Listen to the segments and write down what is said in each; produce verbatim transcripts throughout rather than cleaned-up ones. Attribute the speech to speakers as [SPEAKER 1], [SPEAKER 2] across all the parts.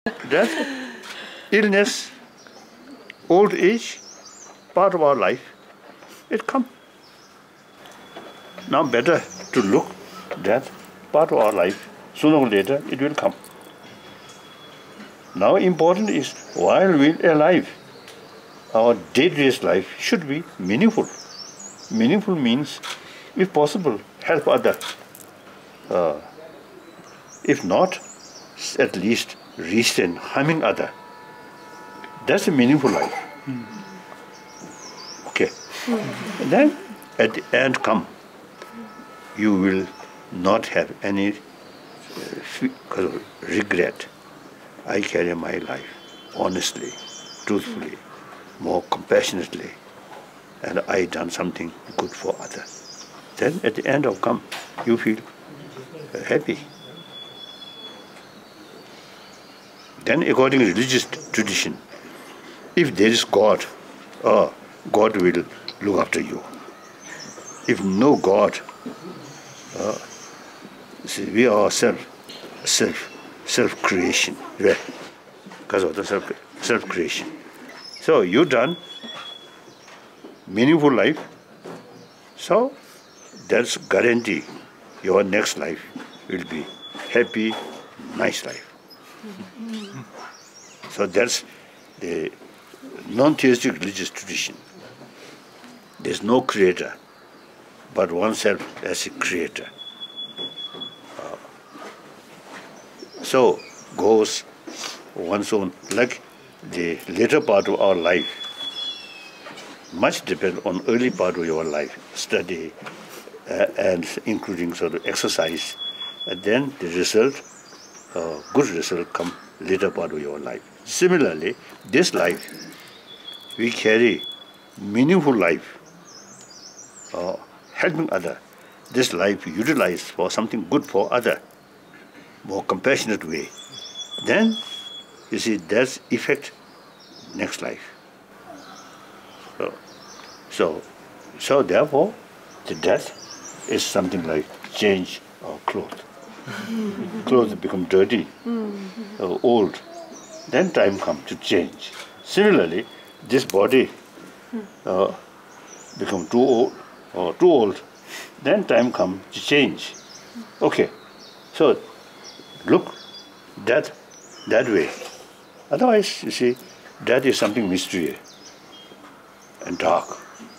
[SPEAKER 1] Death, illness, old age, part of our life, it comes. Now better to look death, part of our life, sooner or later it will come. Now important is while we're alive, our day-to-day life should be meaningful. Meaningful means, if possible, help others. Uh, if not, at least restrain harming others. That's a meaningful life. Mm. Okay. Mm. Then at the end come, you will not have any uh, regret. I carry my life honestly, truthfully, more compassionately, and I done something good for others. Then at the end of come, you feel uh, happy. Then according to religious tradition, if there is God, oh, God will look after you. If no God, uh, see, we are ourselves, self, self-creation, right? Because of the self, self-creation. So you done meaningful life, so that's guarantee your next life will be happy, nice life. So that's the non-theistic religious tradition. There's no creator, but oneself as a creator. Uh, so goes one's own, like the later part of our life, much depends on early part of your life, study, uh, and including sort of exercise, and then the result, uh, good result come later part of your life. Similarly, this life, we carry meaningful life, uh, helping other. This life we utilize for something good for other, more compassionate way. Then, you see, that's effect next life. So, so, so therefore, the death is something like change of clothes. Clothes become dirty, uh, old. Then time comes to change. Similarly, this body uh, become too old or too old. Then time comes to change. Okay, so look death that way. Otherwise, you see, death is something mystery and dark.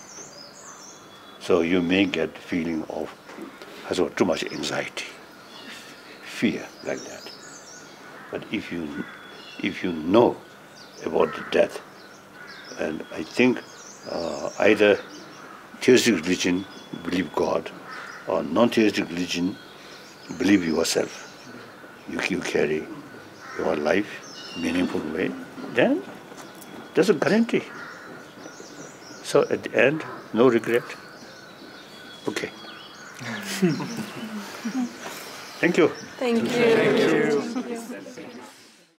[SPEAKER 1] So you may get the feeling of has too much anxiety, fear like that. But if you if you know about the death, and I think uh, either theistic religion believe God, or non-theistic religion believe yourself. You, you carry your life meaningful way, then there's a guarantee. So at the end, no regret. Okay. Thank you.
[SPEAKER 2] Thank you.
[SPEAKER 3] Thank you. Thank you.